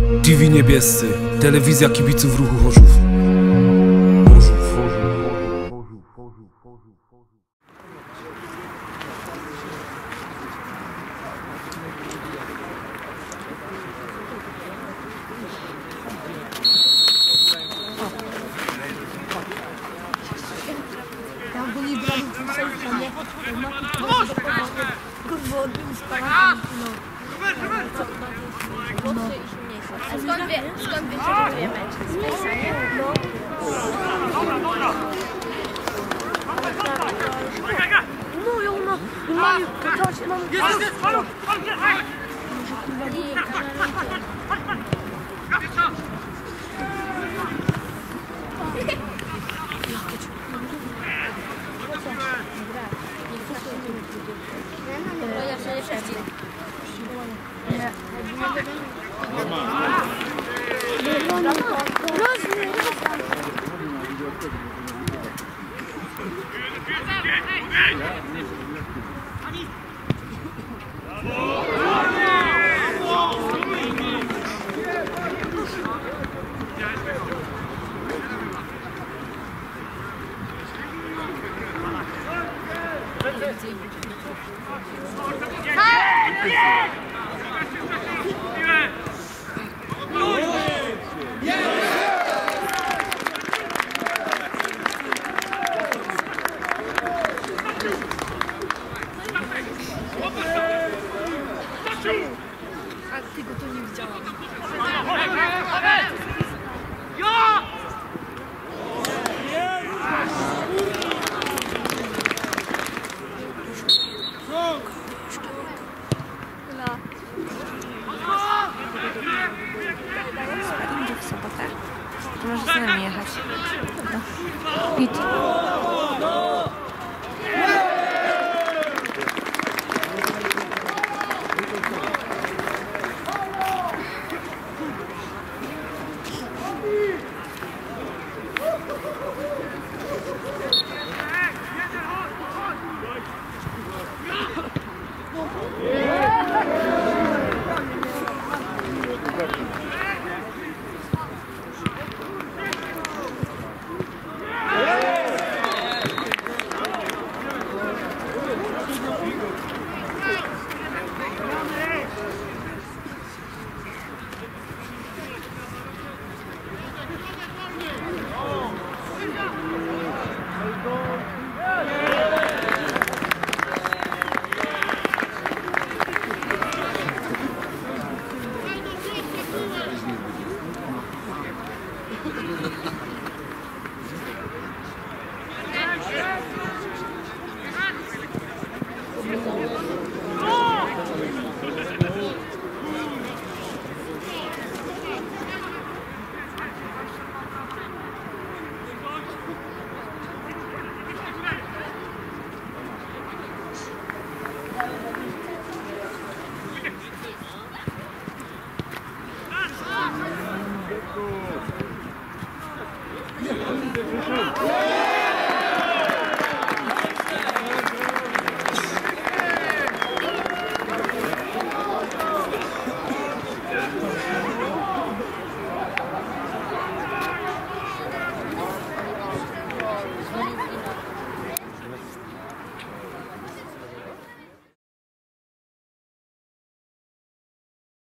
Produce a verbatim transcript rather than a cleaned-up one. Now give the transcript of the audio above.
T V Niebiescy, telewizja kibiców ruchu Chorzów. Chorzów. Ja go nie brałem w tym sensie, nie? Kurwa, odbił z paratem, no. No. A skąd wie, skąd wiecie, że wiemy? Z Face'a, nie? No. No ją no, i mamy, to się mamy... Jest, jest, halo! No ja sobie przejdzie. Nie. Rozumiem. A ty go to nie widziałam. Sparingi w sobotę. To możesz z nami jechać. Dobra. Idź.